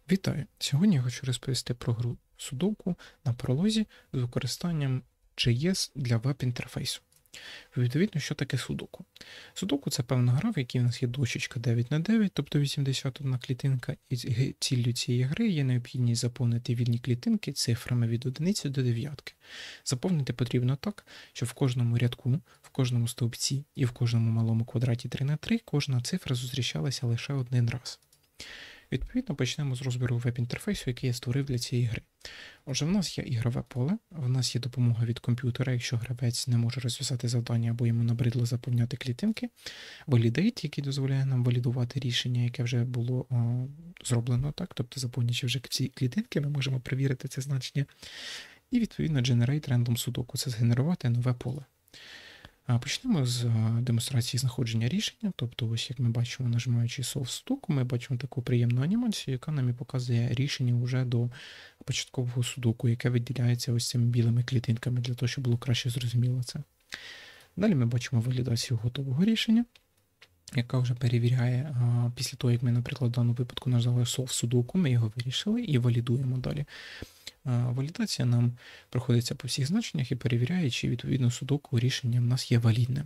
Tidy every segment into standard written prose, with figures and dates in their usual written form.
Вітаю! Сьогодні я хочу розповісти про гру Судоку на пролозі з використанням JS для веб-інтерфейсу. Відповідно, що таке Судоку? Судоку – це певна гра, в якій у нас є дощечка 9х9, тобто 81 клітинка, і ціллю цієї гри є необхідність заповнити вільні клітинки цифрами від 1 до 9. Заповнити потрібно так, щоб в кожному рядку, в кожному стовпці і в кожному малому квадраті 3х3 кожна цифра зустрічалася лише один раз. Відповідно, почнемо з розбору веб-інтерфейсу, який я створив для цієї гри. Отже, в нас є ігрове поле, в нас є допомога від комп'ютера, якщо гравець не може розв'язати завдання або йому набридло заповняти клітинки, Validate, який дозволяє нам валідувати рішення, яке вже було зроблено, так, тобто заповнюючи вже всі клітинки, ми можемо перевірити це значення. І, відповідно, Generate Random Sudoku – це згенерувати нове поле. Почнемо з демонстрації знаходження рішення, тобто ось як ми бачимо, нажимаючи Solve Sudoku, ми бачимо таку приємну анімацію, яка нам і показує рішення вже до початкового судоку, яке виділяється ось цими білими клітинками, для того, щоб було краще зрозуміло це. Далі ми бачимо валідацію готового рішення, яка вже перевіряє, після того, як ми, наприклад, в даному випадку нажали Solve Sudoku, ми його вирішили і валідуємо далі. Валідація нам проходиться по всіх значеннях і перевіряє, чи відповідно судоку рішення в нас є валідним.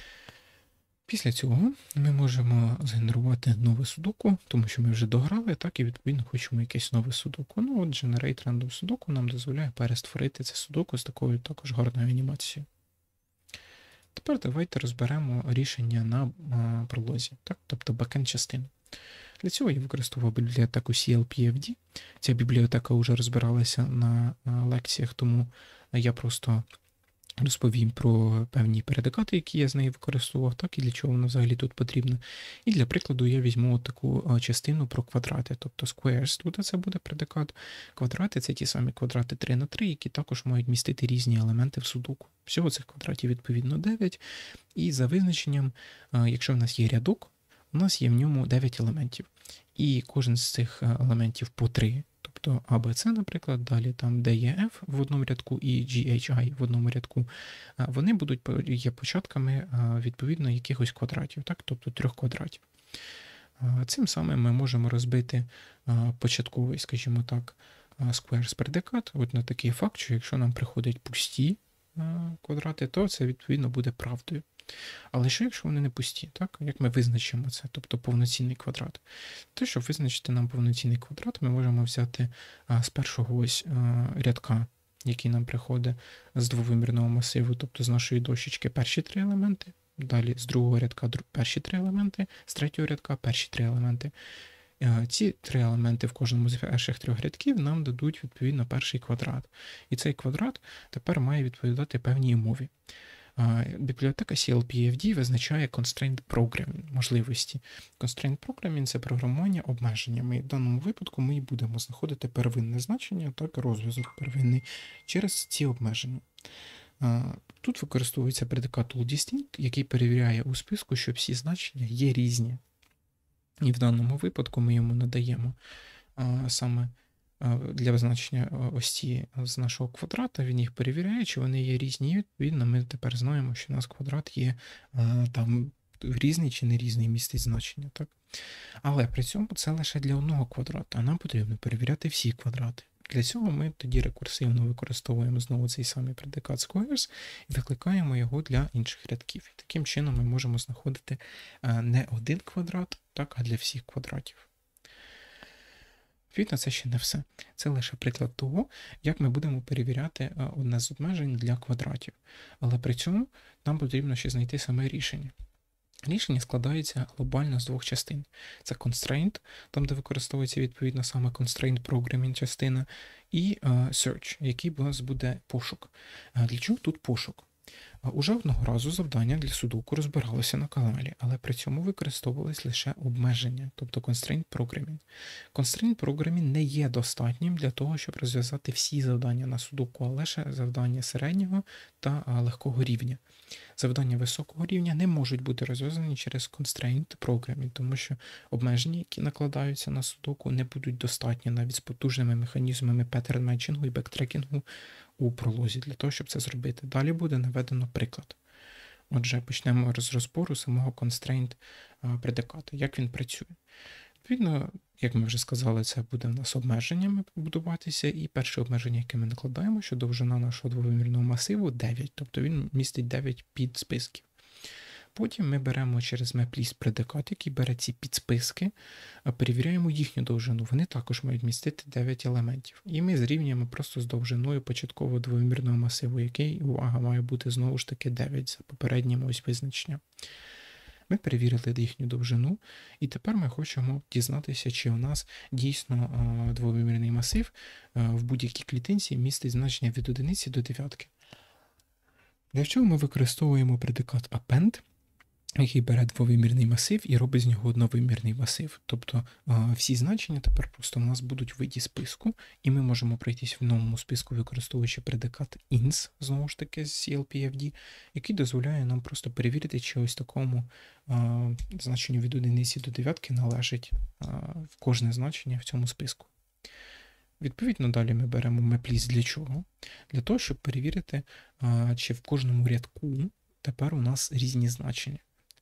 Після цього ми можемо згенерувати нове судоку, тому що ми вже дограли, так і відповідно хочемо якесь нове судоку. Ну от Generate Random Sudoku нам дозволяє перестворити це судоку з такою також гарною анімацією. Тепер давайте розберемо рішення на пролозі, так? Тобто бекенд частину. Для цього я використовував бібліотеку CLPFD. Ця бібліотека вже розбиралася на лекціях, тому я просто розповім про певні предикати, які я з нею використовував, так і для чого вона взагалі тут потрібна. І для прикладу я візьму таку частину про квадрати, тобто squares, тут це буде предикат. Квадрати – це ті самі квадрати 3х3, які також мають містити різні елементи в судоку. Всього цих квадратів відповідно 9. І за визначенням, якщо в нас є рядок, у нас є в ньому 9 елементів. І кожен з цих елементів по 3. Тобто ABC, наприклад, далі там DEF в одному рядку і GHI в одному рядку, вони є початками відповідно якихось квадратів, так? Тобто 3 квадратів. Цим самим ми можемо розбити початковий, скажімо так, squares предикат от на такий факт, що якщо нам приходять пусті квадрати, то це відповідно буде правдою. Але що, якщо вони не пусті, так? Як ми визначимо це, тобто повноцінний квадрат? Те, щоб визначити нам повноцінний квадрат, ми можемо взяти з першого ось рядка, який нам приходить з двовимірного масиву, тобто з нашої дощечки перші 3 елементи, далі з другого рядка перші 3 елементи, з третього рядка перші 3 елементи. Ці 3 елементи в кожному з перших 3 рядків нам дадуть відповідно перший квадрат. І цей квадрат тепер має відповідати певній умові. Бібліотека CLPFD визначає Constraint Programming можливості. Constraint Programming – це програмування обмеженнями. В даному випадку ми і будемо знаходити первинне значення, так і розв'язок первинний через ці обмеження. Тут використовується предикат toDistinct, який перевіряє у списку, що всі значення є різні. І в даному випадку ми йому надаємо саме для визначення ось ці з нашого квадрата, він їх перевіряє, чи вони є різні, і відповідно ми тепер знаємо, що у нас квадрат є там різний чи не різний, містить значення. Так? Але при цьому це лише для одного квадрата, а нам потрібно перевіряти всі квадрати. Для цього ми тоді рекурсивно використовуємо знову цей самий предикат squares і викликаємо його для інших рядків. І таким чином ми можемо знаходити не один квадрат, так, а для всіх квадратів. Відповідно, це ще не все. Це лише приклад того, як ми будемо перевіряти одне з обмежень для квадратів. Але при цьому нам потрібно ще знайти саме рішення. Рішення складається глобально з 2 частин. Це constraint, там де використовується відповідно саме constraint programming частина, і search, який у нас буде пошук. Для чого тут пошук? Уже одного разу завдання для судоку розбиралося на каналі, але при цьому використовувались лише обмеження, тобто Constraint Programming. Constraint Programming не є достатнім для того, щоб розв'язати всі завдання на судоку, а лише завдання середнього та легкого рівня. Завдання високого рівня не можуть бути розв'язані через Constraint Programming, тому що обмеження, які накладаються на судоку, не будуть достатні навіть з потужними механізмами паттерн-метчингу і бектрекінгу у пролозі для того, щоб це зробити. Далі буде наведено приклад. Отже, почнемо з розбору самого constraint предикату, як він працює. Відповідно, як ми вже сказали, це буде в нас обмеженнями будуватися, і перше обмеження, яке ми накладаємо, що довжина нашого двовимірного масиву 9, тобто він містить 9 підсписків. Потім ми беремо через MapList предикат, який бере ці підсписки, перевіряємо їхню довжину. Вони також мають містити 9 елементів. І ми зрівнюємо просто з довжиною початкового двовимірного масиву, який, увага, має бути знову ж таки 9 за попереднім ось визначенням. Ми перевірили їхню довжину, і тепер ми хочемо дізнатися, чи у нас дійсно двовимірний масив в будь-якій клітинці містить значення від 1 до 9. Для чого ми використовуємо предикат append, який бере двовимірний масив і робить з нього одновимірний масив. Тобто всі значення тепер просто у нас будуть в виді списку, і ми можемо пройтись в новому списку, використовуючи предикат ins, знову ж таки, з CLPFD, який дозволяє нам просто перевірити, чи ось такому значенню від 1 до 9 належить кожне значення в цьому списку. Відповідно, далі ми беремо MapList для чого? Для того, щоб перевірити, чи в кожному рядку тепер у нас різні значення.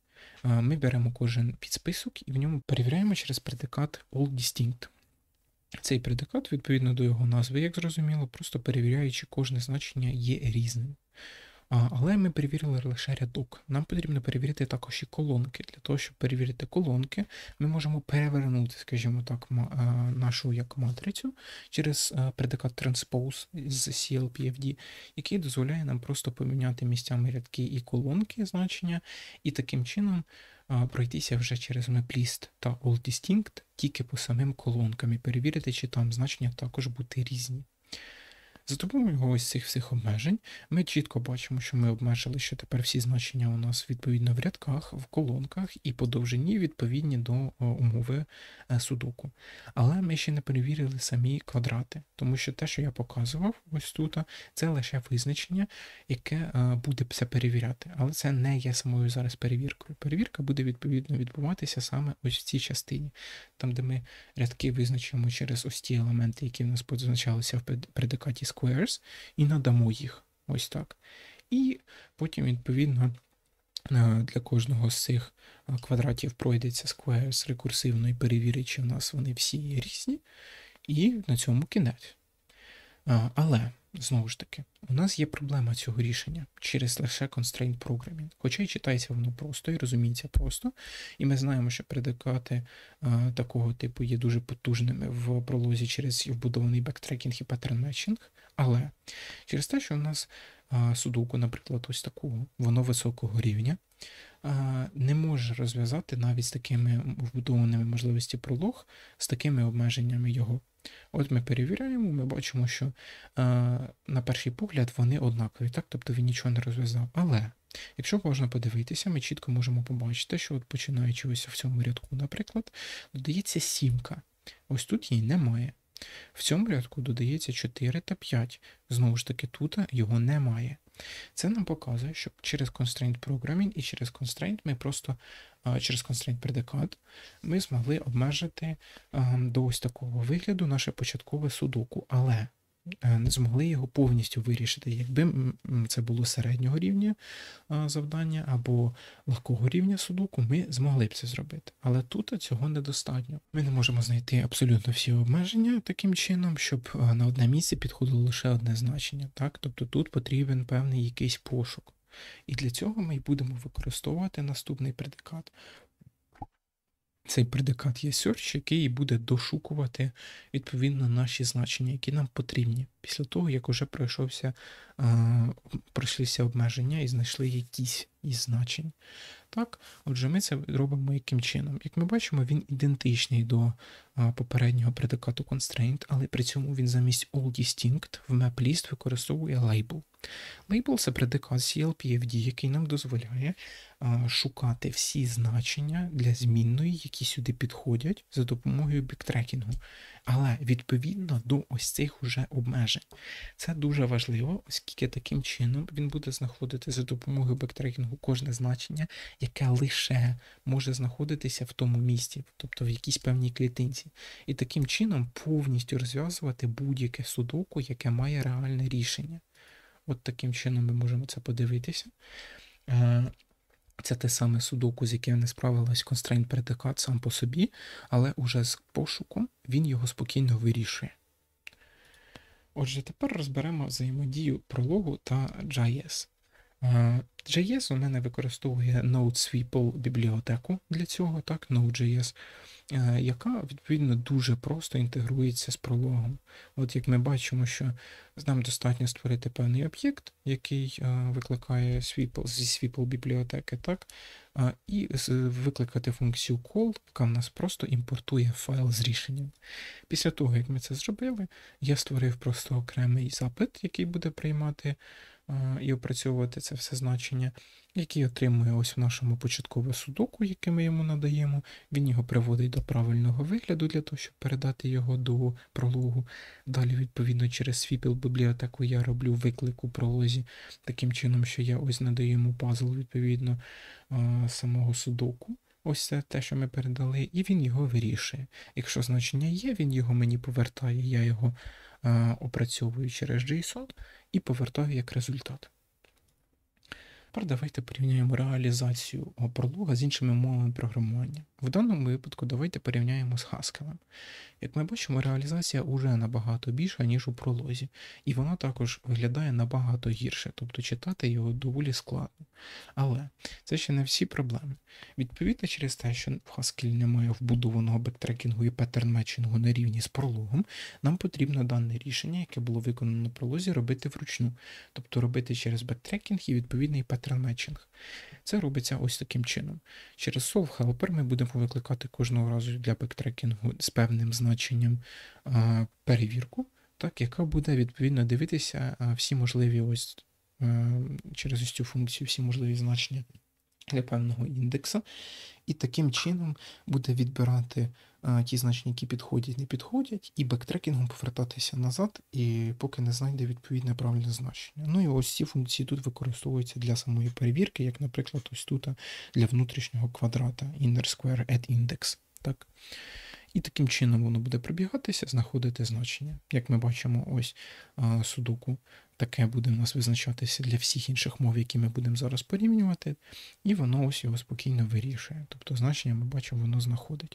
Ми беремо кожен підсписок і в ньому перевіряємо через предикат allDistinct. Цей предикат, відповідно до його назви, як зрозуміло, просто перевіряє, чи кожне значення є різним. Але ми перевірили лише рядок. Нам потрібно перевірити також і колонки. Для того, щоб перевірити колонки, ми можемо перевернути, скажімо так, нашу як матрицю через предикат transpose з CLPFD, який дозволяє нам просто поміняти місцями рядки і колонки значення, і таким чином пройтися вже через MapList та allDistinct тільки по самим колонкам і перевірити, чи там значення також бути різні. За допомогою ось цих всіх обмежень ми чітко бачимо, що ми обмежили, що тепер всі значення у нас відповідно в рядках, в колонках і по довжині відповідні до умови судоку. Але ми ще не перевірили самі квадрати, тому що те, що я показував ось тут, це лише визначення, яке буде все перевіряти. Але це не є самою зараз перевіркою. Перевірка буде відповідно відбуватися саме ось в цій частині, там, де ми рядки визначимо через ось ті елементи, які в нас позначалися в предикаті squares, і надамо їх ось так. І потім, відповідно, для кожного з цих квадратів пройдеться squares рекурсивно і перевірить, чи в нас вони всі різні, і на цьому кінець. Але, знову ж таки, у нас є проблема цього рішення через лише constraint programming. Хоча й читається воно просто і розуміється просто, і ми знаємо, що предикати такого типу є дуже потужними в пролозі через вбудований бектрекінг і pattern matching, але через те, що у нас судоку, наприклад, ось такого, воно високого рівня, не може розв'язати навіть з такими вбудованими можливості пролог, з такими обмеженнями його. От ми перевіряємо, ми бачимо, що на перший погляд вони однакові, так? Тобто він нічого не розв'язав. Але якщо можна подивитися, ми чітко можемо побачити, що от починаючи ось в цьому рядку, наприклад, додається 7. Ось тут її немає. В цьому рядку додається 4 та 5. Знову ж таки, тут його немає. Це нам показує, що через constraint programming і через constraint ми просто через constraint предикат ми змогли обмежити до ось такого вигляду наше початкове судоку, але не змогли його повністю вирішити. Якби це було середнього рівня завдання або легкого рівня судоку, ми змогли б це зробити. Але тут цього недостатньо. Ми не можемо знайти абсолютно всі обмеження таким чином, щоб на одне місце підходило лише одне значення. Так? Тобто тут потрібен певний якийсь пошук. І для цього ми й будемо використовувати наступний предикат. Цей предикат є search, який буде дошукувати відповідно наші значення, які нам потрібні, після того, як уже пройшлися обмеження і знайшли якісь із значень. Так, отже, ми це робимо яким чином? Як ми бачимо, він ідентичний до попереднього предикату constraint, але при цьому він замість allDistinct в MapList використовує label. Label – це предикат CLPFD, який нам дозволяє шукати всі значення для змінної, які сюди підходять за допомогою бектрекінгу. Але відповідно до ось цих уже обмежень. Це дуже важливо, оскільки таким чином він буде знаходити за допомогою бектрекінгу кожне значення, яке лише може знаходитися в тому місці, тобто в якійсь певній клітинці. І таким чином повністю розв'язувати будь-яке судоку, яке має реальне рішення. От таким чином ми можемо це подивитися. Це те саме судоку, з яким не справилась constraint предикат сам по собі, але уже з пошуком він його спокійно вирішує. Отже, тепер розберемо взаємодію прологу та JS. JS у мене використовує NodeSweeple бібліотеку для цього, так, Node.js, яка, відповідно, дуже просто інтегрується з прологом. От як ми бачимо, що нам достатньо створити певний об'єкт, який викликає Sweeple, зі Sweeple бібліотеки, так, і викликати функцію call, яка в нас просто імпортує файл з рішенням. Після того, як ми це зробили, я створив просто окремий запит, який буде приймати і опрацьовувати це все значення, який отримує ось в нашому початкове судоку, яке ми йому надаємо. Він його приводить до правильного вигляду для того, щоб передати його до прологу. Далі, відповідно, через Sweeple бібліотеку я роблю виклик у пролозі таким чином, що я ось надаю йому пазл, відповідно, самого судоку. Ось це те, що ми передали, і він його вирішує. Якщо значення є, він його мені повертає, я його опрацьовую через JSON і повертаю як результат. Тепер давайте порівняємо реалізацію пролога з іншими мовами програмування. В даному випадку давайте порівняємо з Haskell. Як ми бачимо, реалізація вже набагато більша, ніж у пролозі. І вона також виглядає набагато гірше, тобто читати його доволі складно. Але це ще не всі проблеми. Відповідно, через те, що в Haskell немає вбудованого бектрекінгу і паттерн-метчингу на рівні з прологом, нам потрібно дане рішення, яке було виконано на пролозі, робити вручну. Тобто робити через бектрекінг і відповідний паттерн-метчинг. Це робиться ось таким чином. Через solve helper ми будемо викликати кожного разу для бектрекінгу з певним значенням перевірку, так, яка буде відповідно дивитися всі можливі ось через ось цю функцію всі можливі значення для певного індекса. І таким чином буде відбирати ті значення, які підходять, не підходять, і бектрекінгом повертатися назад, і поки не знайде відповідне правильне значення. Ну і ось ці функції тут використовуються для самої перевірки, як, наприклад, ось тут для внутрішнього квадрата inner square at index. Так. І таким чином воно буде пробігатися, знаходити значення. Як ми бачимо, ось судоку таке буде у нас визначатися для всіх інших мов, які ми будемо зараз порівнювати, і воно ось його спокійно вирішує. Тобто значення, ми бачимо, воно знаходить.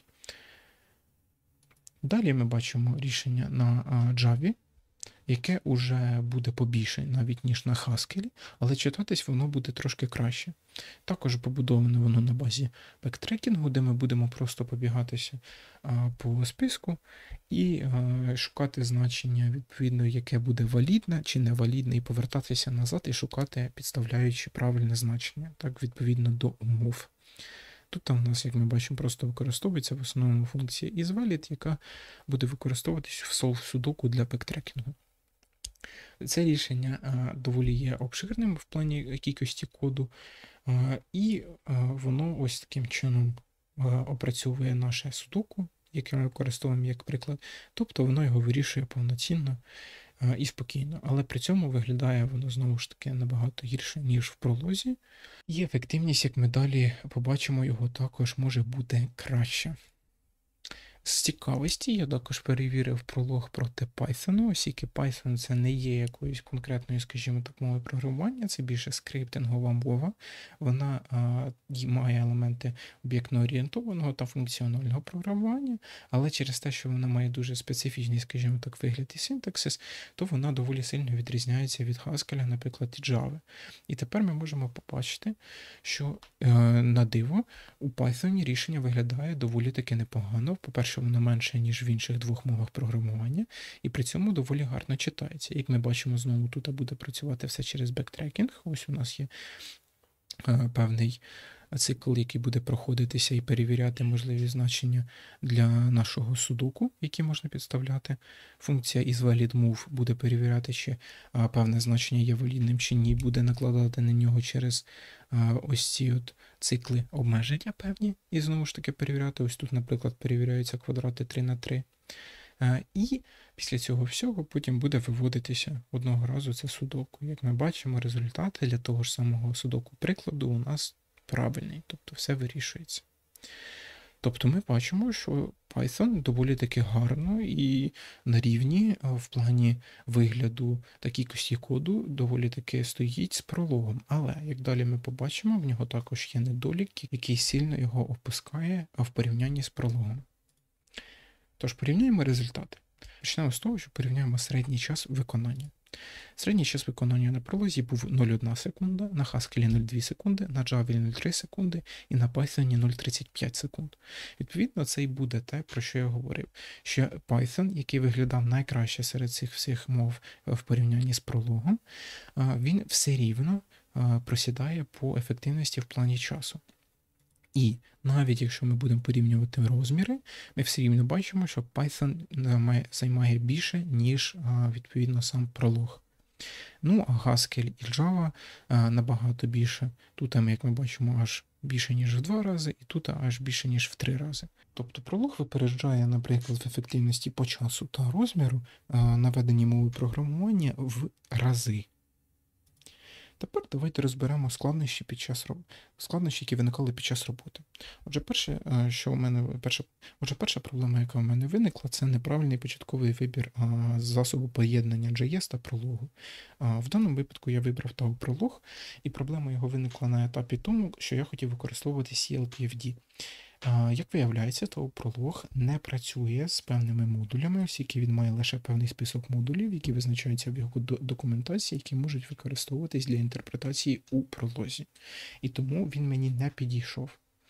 Далі ми бачимо рішення на Java, яке вже буде побільше навіть, ніж на Haskell, але читатись воно буде трошки краще. Також побудоване воно на базі бектрекінгу, де ми будемо просто побігатися по списку і шукати значення, відповідно, яке буде валідне чи невалідне, і повертатися назад і шукати, підставляючи правильне значення, так, відповідно до умов. Тут у нас, як ми бачимо, просто використовується в основному функція isValid, яка буде використовуватись в solve судоку для бектрекінгу. Це рішення доволі є обширним в плані кількості коду, і воно ось таким чином опрацьовує наше судоку, яке ми використовуємо як приклад, тобто воно його вирішує повноцінно і спокійно, але при цьому виглядає воно знову ж таки набагато гірше, ніж в пролозі. І ефективність, як ми далі побачимо, його також може бути краща. З цікавості я також перевірив пролог проти Python, оскільки Python це не є якоюсь конкретною, скажімо так, мовою програмування, це більше скриптингова мова. Вона має елементи об'єктно-орієнтованого та функціонального програмування, але через те, що вона має дуже специфічний, скажімо так, вигляд і синтаксис, то вона доволі сильно відрізняється від Haskell, наприклад, і Java. І тепер ми можемо побачити, що на диво у Python рішення виглядає доволі таки непогано. По-перше, воно менше, ніж в інших двох мовах програмування, і при цьому доволі гарно читається. Як ми бачимо, знову тут буде працювати все через бектрекінг. Ось у нас є певний цикл, який буде проходитися і перевіряти можливі значення для нашого судоку, які можна підставляти. Функція isValidMove буде перевіряти, чи певне значення є валідним чи ні, буде накладати на нього через ось ці от цикли обмеження певні, і знову ж таки перевіряти. Ось тут, наприклад, перевіряються квадрати 3х3. І після цього всього потім буде виводитися одного разу це судоку. Як ми бачимо, результати для того ж самого судоку прикладу у нас правильний, тобто все вирішується. Тобто ми бачимо, що Python доволі таки гарно і на рівні в плані вигляду та кількості коду доволі таки стоїть з прологом. Але, як далі ми побачимо, в нього також є недолік, який сильно його опускає в порівнянні з прологом. Тож порівняємо результати. Почнемо з того, що порівняємо середній час виконання. Середній час виконання на пролозі був 0,1 секунда, на Haskell 0,2 секунди, на Java 0,3 секунди і на Python 0,35 секунд. Відповідно, це і буде те, про що я говорив, що Python, який виглядав найкраще серед цих всіх мов в порівнянні з прологом, він все рівно просідає по ефективності в плані часу. І навіть якщо ми будемо порівнювати розміри, ми все рівно бачимо, що Python займає більше, ніж, відповідно, сам пролог. Ну, а Haskell і Java набагато більше. Тут, як ми бачимо, аж більше, ніж в 2 рази, і тут аж більше, ніж в 3 рази. Тобто пролог випереджає, наприклад, в ефективності по часу та розміру наведені мови програмування в рази. Тепер давайте розберемо складнощі, які виникали під час роботи. Отже, перша проблема, яка в мене виникла, це неправильний початковий вибір засобу поєднання JS та прологу. В даному випадку я вибрав Tau пролог, і проблема його виникла на етапі тому, що я хотів використовувати CLPFD. Як виявляється, то пролог не працює з певними модулями, оскільки він має лише певний список модулів, які визначаються в його документації, які можуть використовуватись для інтерпретації у пролозі. І тому він мені не підійшов.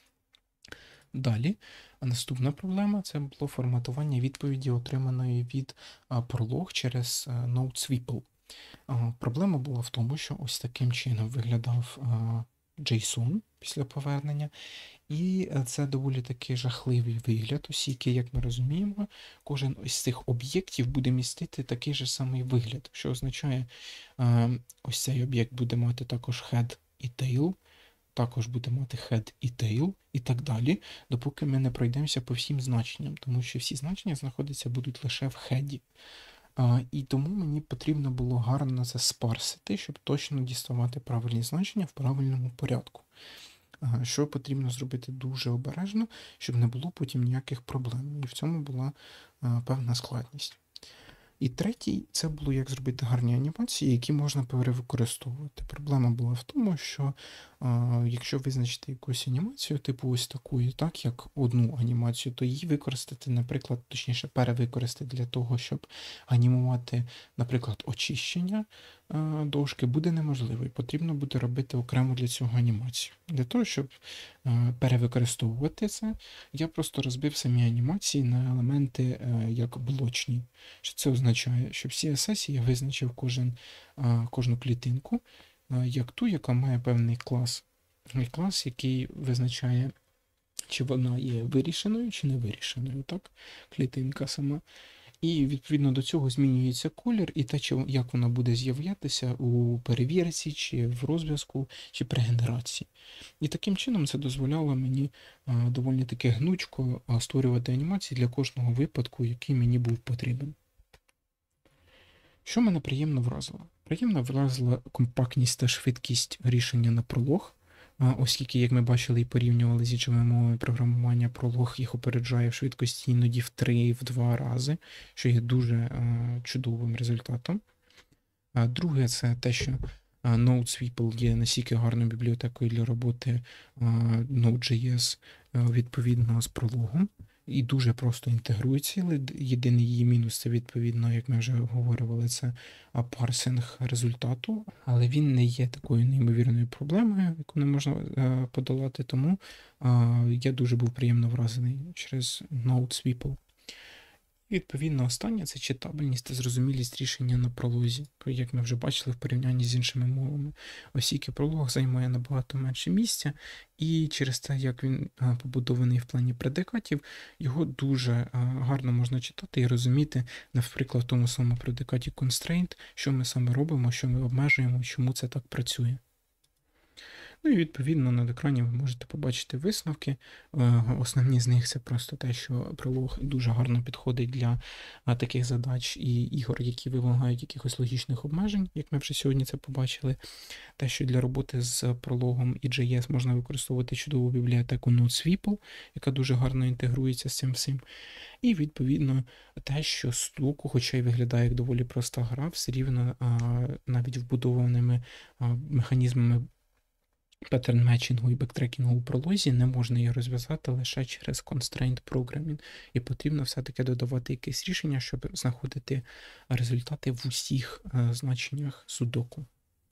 Далі, наступна проблема – це було форматування відповіді, отриманої від пролог через NodeSweeple. Проблема була в тому, що ось таким чином виглядав JSON після повернення, і це доволі таки жахливий вигляд, оскільки, як ми розуміємо, кожен із цих об'єктів буде містити такий же самий вигляд, що означає, ось цей об'єкт буде мати також head і tail, також буде мати head і tail і так далі, допоки ми не пройдемося по всім значенням, тому що всі значення знаходяться будуть лише в хеді. І тому мені потрібно було гарно це спарсити, щоб точно діставати правильні значення в правильному порядку. Що потрібно зробити дуже обережно, щоб не було потім ніяких проблем. І в цьому була певна складність. І третій, це було як зробити гарні анімації, які можна перевикористовувати. Проблема була в тому, що якщо визначити якусь анімацію, типу ось таку, так як одну анімацію, то її використати, наприклад, точніше перевикористати для того, щоб анімувати, наприклад, очищення дошки, буде неможливо. І потрібно буде робити окремо для цього анімацію. Для того, щоб перевикористовувати це, я просто розбив самі анімації на елементи як блочні. Що це означає? Що в CSS я визначив кожну клітинку як ту, яка має певний клас. Клас, який визначає, чи вона є вирішеною, чи не вирішеною, так? Клітинка сама. І відповідно до цього змінюється колір і те, як вона буде з'являтися у перевірці, чи в розв'язку, чи при генерації. І таким чином це дозволяло мені доволі таки гнучко створювати анімації для кожного випадку, який мені був потрібен. Що мене приємно вразило? Приємно вразила компактність та швидкість рішення на пролог, оскільки, як ми бачили і порівнювали з іншими мовами програмування, пролог їх опереджає в швидкості іноді в 3-2 рази, що є дуже чудовим результатом. Друге, це те, що NodeSweeple є настільки гарною бібліотекою для роботи Node.js відповідно з прологом. І дуже просто інтегрується, але єдиний її мінус – це відповідно, як ми вже говорили, це парсинг результату, але він не є такою неймовірною проблемою, яку не можна подолати, тому я дуже був приємно вражений через NodeSweeple. І відповідно останнє – це читабельність та зрозумілість рішення на пролозі, як ми вже бачили в порівнянні з іншими мовами. Оскільки пролог займає набагато менше місця, і через те, як він побудований в плані предикатів, його дуже гарно можна читати і розуміти, наприклад, в тому самому предикаті constraint, що ми саме робимо, що ми обмежуємо, чому це так працює. Ну і відповідно на екрані ви можете побачити висновки. Основні з них це просто те, що пролог дуже гарно підходить для таких задач і ігор, які вимагають якихось логічних обмежень, як ми вже сьогодні це побачили. Те, що для роботи з прологом і JS можна використовувати чудову бібліотеку NodeSweeple, яка дуже гарно інтегрується з цим всім. І, відповідно, те, що Sudoku, хоча й виглядає як доволі проста гра, все рівно навіть вбудованими механізмами паттерн метчингу і бектрекінгу у пролозі не можна її розв'язати лише через constraint programming. І потрібно все-таки додавати якесь рішення, щоб знаходити результати в усіх значеннях Sudoku.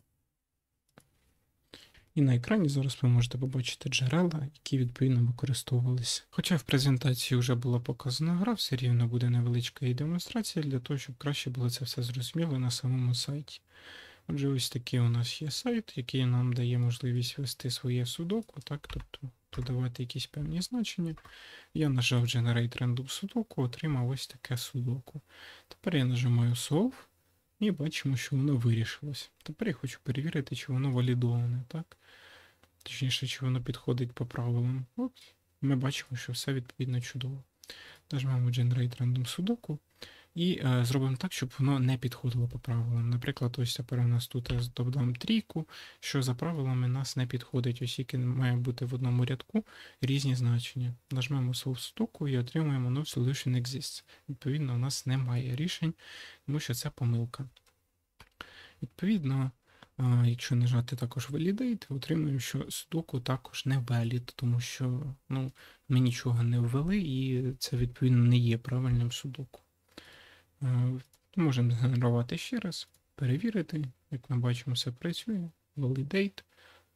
І на екрані зараз ви можете побачити джерела, які відповідно використовувалися. Хоча в презентації вже була показана гра, все рівно буде невеличка і демонстрація для того, щоб краще було це все зрозуміло на самому сайті. Отже, ось такий у нас є сайт, який нам дає можливість ввести своє Sudoku, так, тобто додавати якісь певні значення. Я нажав Generate Random Sudoku, отримав ось таке Sudoku. Тепер я нажимаю Solve і бачимо, що воно вирішилось. Тепер я хочу перевірити, чи воно валідоване, так? Точніше, чи воно підходить по правилам. От, ми бачимо, що все відповідно чудово. Нажмемо Generate Random Sudoku. І зробимо так, щоб воно не підходило по правилам. Наприклад, ось тепер у нас тут додам трійку, що за правилами нас не підходить, оскільки має бути в одному рядку різні значення. Нажмемо Solve Sudoku і отримуємо No Solution Exists. Відповідно, у нас немає рішень, тому що це помилка. Відповідно, якщо нажати також Validate, отримуємо, що Sudoku також не valid, тому що ми нічого не ввели, і це, відповідно, не є правильним Sudoku. Можемо згенерувати ще раз, перевірити, як ми бачимо, все працює, Validate,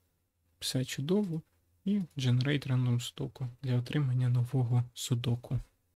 все чудово, і Generate Random Sudoku для отримання нового Sudoku.